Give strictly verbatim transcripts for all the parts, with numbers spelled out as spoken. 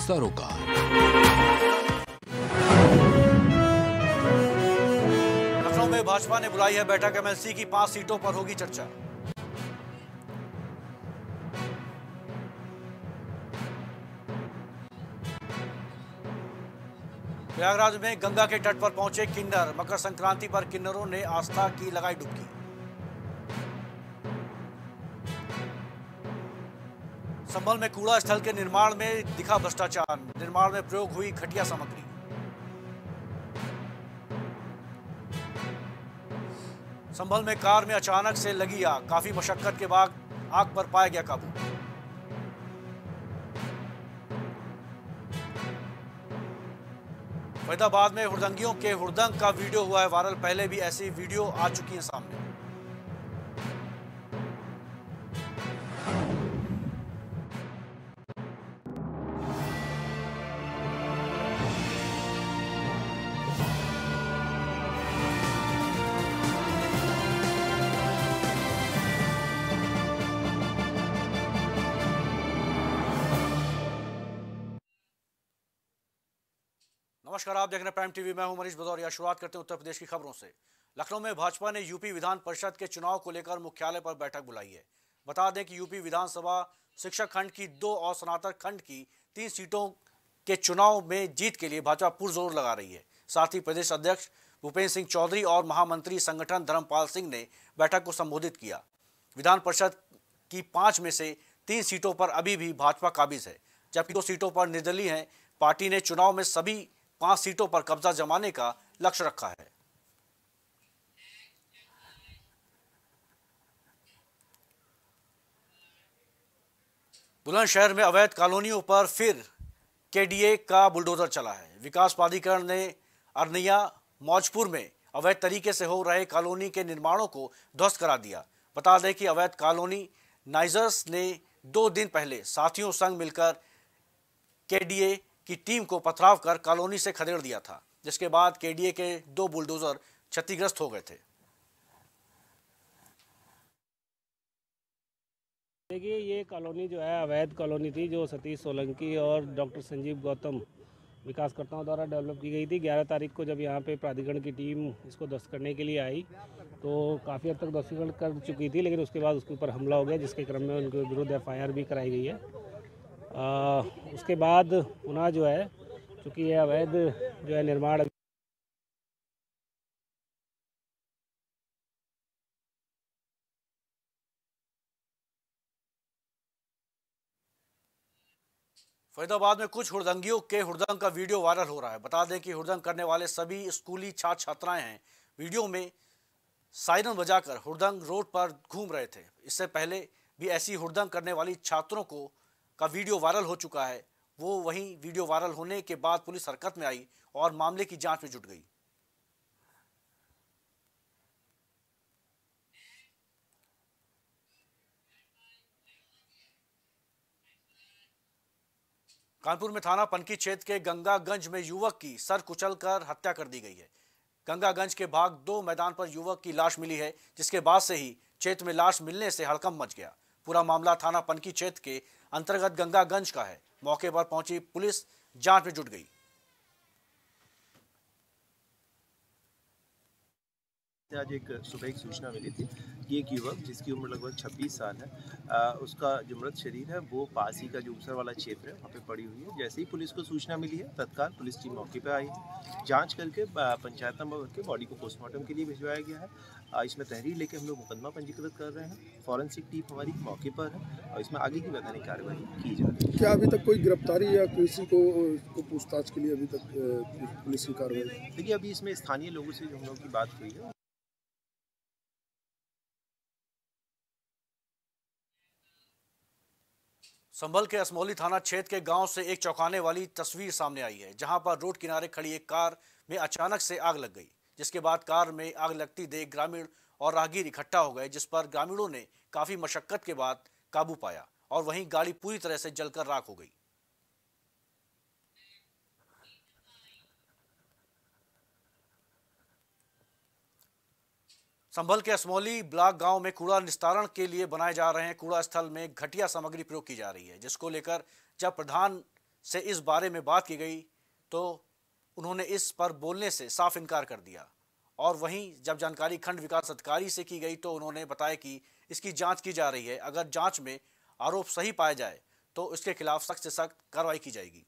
सरोकार। लखनऊ में भाजपा ने बुलाई है बैठक। एमएलसी की पांच सीटों पर होगी चर्चा। प्रयागराज में गंगा के तट पर पहुंचे किन्नर। मकर संक्रांति पर किन्नरों ने आस्था की लगाई डुबकी। संभल में कूड़ा स्थल के निर्माण में दिखा भ्रष्टाचार। निर्माण में प्रयोग हुई घटिया सामग्री। संभल में कार में अचानक से लगी आग। काफी मशक्कत के बाद आग पर पाया गया काबू। फरीदाबाद में हुड़दंगियों के हुड़दंग का वीडियो हुआ है वायरल। पहले भी ऐसी वीडियो आ चुकी है सामने। नमस्कार, आप देख रहे हैं प्राइम टीवी। मैं हूं मनीष भदौरिया। शुरुआत करते हैं उत्तर प्रदेश की खबरों से। लखनऊ में भाजपा ने यूपी विधान परिषद के चुनाव को लेकर मुख्यालय पर बैठक बुलाई है। बता दें कि यूपी विधानसभा शिक्षक खंड की दो और स्नातक खंड की तीन सीटों के चुनाव में जीत के लिए भाजपा पुरजोर लगा रही है। साथ ही प्रदेश अध्यक्ष भूपेन्द्र सिंह चौधरी और महामंत्री संगठन धर्मपाल सिंह ने बैठक को संबोधित किया। विधान परिषद की पांच में से तीन सीटों पर अभी भी भाजपा काबिज है, जबकि दो सीटों पर निर्दलीय है। पार्टी ने चुनाव में सभी पांच सीटों पर कब्जा जमाने का लक्ष्य रखा है। बुलंदशहर में अवैध कॉलोनियों पर फिर केडीए का बुलडोजर चला है। विकास प्राधिकरण ने अरनिया मौजपुर में अवैध तरीके से हो रहे कॉलोनी के निर्माणों को ध्वस्त करा दिया। बता दें कि अवैध कॉलोनी नाइजर्स ने दो दिन पहले साथियों संग मिलकर केडीए की टीम को पथराव कर कॉलोनी से खदेड़ दिया था, जिसके बाद केडीए के दो बुलडोजर क्षतिग्रस्त हो गए थे। देखिए, ये कॉलोनी जो है अवैध कॉलोनी थी, जो सतीश सोलंकी और डॉक्टर संजीव गौतम विकासकर्ताओं द्वारा डेवलप की गई थी। ग्यारह तारीख को जब यहाँ पे प्राधिकरण की टीम इसको ध्वस्त करने के लिए आई तो काफ़ी हद तक ध्वस्तीकरण कर चुकी थी, लेकिन उसके बाद उसके ऊपर हमला हो गया, जिसके क्रम में उनके विरुद्ध एफ आई आर भी कराई गई है। आ, उसके बाद पुनः जो है, चूँकि ये अवैध जो है निर्माण फरीदाबाद में कुछ हुड़दंगियों के हुड़दंग का वीडियो वायरल हो रहा है। बता दें कि हुड़दंग करने वाले सभी स्कूली छात्र छात्राएं हैं। वीडियो में सायरन बजाकर हुड़दंग रोड पर घूम रहे थे। इससे पहले भी ऐसी हुड़दंग करने वाली छात्रों को का वीडियो वायरल हो चुका है। वो वहीं वीडियो वायरल होने के बाद पुलिस हरकत में आई और मामले की जांच में जुट गई। कानपुर में थाना पनकी क्षेत्र के गंगागंज में युवक की सर कुचलकर हत्या कर दी गई है। गंगागंज के भाग दो मैदान पर युवक की लाश मिली है, जिसके बाद से ही क्षेत्र में लाश मिलने से हड़कंप मच गया। पूरा मामला थाना पनकी क्षेत्र के अंतर्गत गंगागंज का है। मौके पर पहुंची पुलिस जांच में जुट गई। आज एक सुबह एक सूचना मिली थी कि एक युवक जिसकी उम्र लगभग छब्बीस साल है, आ, उसका जो मृत शरीर है वो पास ही का जो ऊसर वाला क्षेत्र है वहाँ पे पड़ी हुई है। जैसे ही पुलिस को सूचना मिली है, तत्काल पुलिस टीम मौके पे आई है। जांच करके पंचायत नंबर के बॉडी को पोस्टमार्टम के लिए भिजवाया गया है। आ, इसमें तहरीर लेके हम लोग मुकदमा पंजीकृत कर रहे हैं। फॉरेंसिक टीम हमारी मौके पर है और इसमें आगे की वैधानिक कार्रवाई की जा रही है। क्या अभी तक कोई गिरफ्तारी या किसी को, को पूछताछ के लिए अभी तक पुलिस की कार्रवाई? देखिए, अभी इसमें स्थानीय लोगों से जो हम लोग की बात हुई है। संभल के असमौली थाना क्षेत्र के गांव से एक चौंकाने वाली तस्वीर सामने आई है, जहां पर रोड किनारे खड़ी एक कार में अचानक से आग लग गई, जिसके बाद कार में आग लगती देख ग्रामीण और राहगीर इकट्ठा हो गए, जिस पर ग्रामीणों ने काफी मशक्कत के बाद काबू पाया और वहीं गाड़ी पूरी तरह से जलकर राख हो गई। संभल के असमौली ब्लॉक गांव में कूड़ा निस्तारण के लिए बनाए जा रहे हैं कूड़ा स्थल में घटिया सामग्री प्रयोग की जा रही है, जिसको लेकर जब प्रधान से इस बारे में बात की गई तो उन्होंने इस पर बोलने से साफ इनकार कर दिया। और वहीं जब जानकारी खंड विकास अधिकारी से की गई तो उन्होंने बताया कि इसकी जांच की जा रही है, अगर जांच में आरोप सही पाए जाए तो इसके खिलाफ सख्त से सख्त कार्रवाई की जाएगी।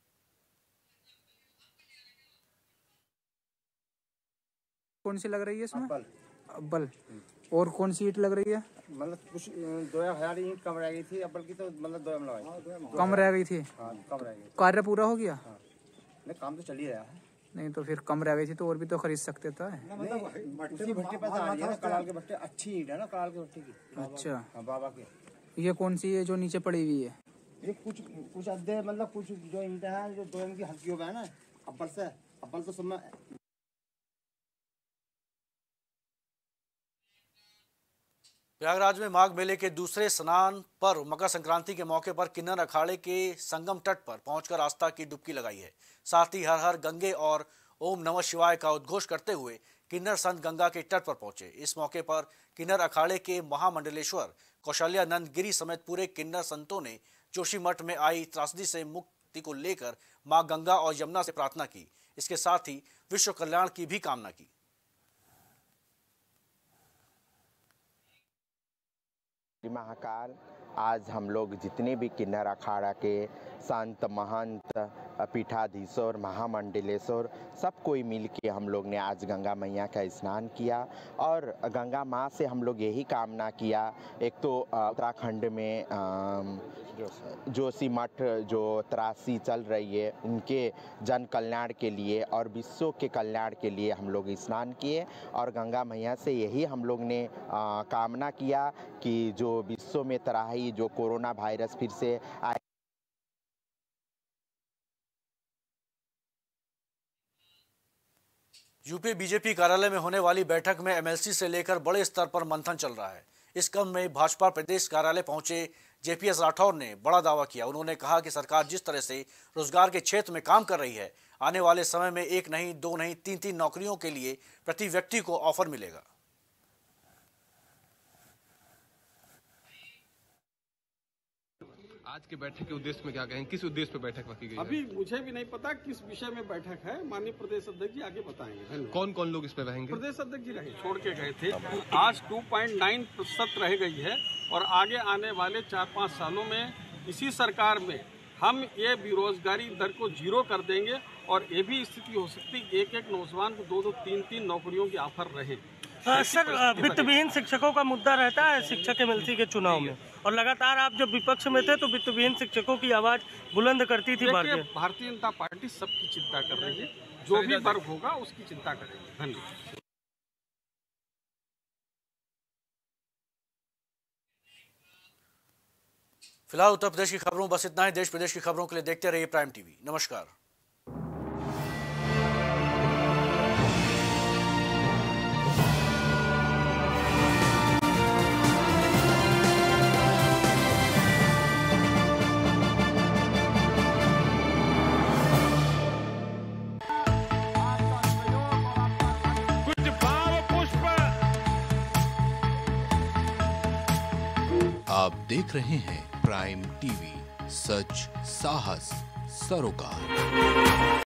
कौन सी लग रही है इसमें? अब्बल। अब्बल। और कौन सी ईंट लग रही है? मतलब कुछ दो हजार ईंट कम रह गई थी अब्बल की, तो मतलब दो लगाई कम रह गई थी। हाँ, कम रह गई। कार्य पूरा हो गया? हाँ। नहीं, काम तो चल ही रहा है। नहीं तो फिर कम रह गई थी तो और भी तो खरीद सकते था। उसी भट्टी पे आ रही है ना, कलाल के भट्टे अच्छी ईंट है ना, कलाल के भट्टी की। अच्छा। हाँ, बाबा के। ये कौन सी है जो नीचे पड़ी हुई है? ये कुछ कुछ अद्धे मतलब कुछ जो ईंट है जो दो इनकी हल्की हो गए ना अब्बल से, अब्बल तो सब में। प्रयागराज में माघ मेले के दूसरे स्नान पर मकर संक्रांति के मौके पर किन्नर अखाड़े के संगम तट पर पहुंचकर आस्था की डुबकी लगाई है। साथ ही हर हर गंगे और ओम नमः शिवाय का उद्घोष करते हुए किन्नर संत गंगा के तट पर पहुंचे। इस मौके पर किन्नर अखाड़े के महामंडलेश्वर कौशल्यानंद गिरी समेत पूरे किन्नर संतों ने जोशीमठ में आई त्रासदी से मुक्ति को लेकर मां गंगा और यमुना से प्रार्थना की। इसके साथ ही विश्व कल्याण की भी कामना की। महाकाल आज हम लोग जितने भी किन्नर अखाड़ा के संत महंत पीठाधीश्वर महामंडलेश्वर सब कोई मिल के हम लोग ने आज गंगा मैया का स्नान किया और गंगा माँ से हम लोग यही कामना किया। एक तो उत्तराखंड में जोशीमठ जो त्रासदी चल रही है उनके जन कल्याण के लिए और विश्व के कल्याण के लिए हम लोग स्नान किए और गंगा मैया से यही हम लोग ने आ, कामना किया कि जो विश्व में तराही जो कोरोना वायरस फिर से आए। यूपी बीजेपी कार्यालय में होने वाली बैठक में एमएलसी से लेकर बड़े स्तर पर मंथन चल रहा है। इस क्रम में भाजपा प्रदेश कार्यालय पहुंचे जेपीएस राठौर ने बड़ा दावा किया। उन्होंने कहा कि सरकार जिस तरह से रोजगार के क्षेत्र में काम कर रही है, आने वाले समय में एक नहीं, दो नहीं, तीन तीन नौकरियों के लिए प्रति व्यक्ति को ऑफर मिलेगा। आज की बैठक के उद्देश्य में क्या कहें, किस उद्देश्य पे बैठक रखी गई? अभी मुझे भी नहीं पता किस विषय में बैठक है, माननीय प्रदेश अध्यक्ष जी आगे बताएंगे। कौन कौन लोग इस पे रहेंगे? प्रदेश अध्यक्ष जी रहे छोड़ के गए थे। आज दो पॉइंट नौ प्रतिशत रह गई है और आगे आने वाले चार पाँच सालों में इसी सरकार में हम ये बेरोजगारी दर को जीरो कर देंगे और ये भी स्थिति हो सकती है एक एक नौजवान को दो दो तीन तीन नौकरियों की ऑफर रहे। सर, वित्तविहीन शिक्षकों का मुद्दा रहता है शिक्षक एमएलसी के चुनाव में और लगातार आप जब विपक्ष में थे तो वित्तविहीन शिक्षकों की आवाज बुलंद करती थी। भारतीय भारतीय जनता पार्टी सबकी चिंता कर रही है, जो भी वर्ग होगा उसकी चिंता करेगी। धन्यवाद। फिलहाल उत्तर प्रदेश की खबरों बस इतना ही। देश प्रदेश की खबरों के लिए देखते रहिए प्राइम टीवी। नमस्कार। आप देख रहे हैं प्राइम टीवी, सच साहस सरोकार।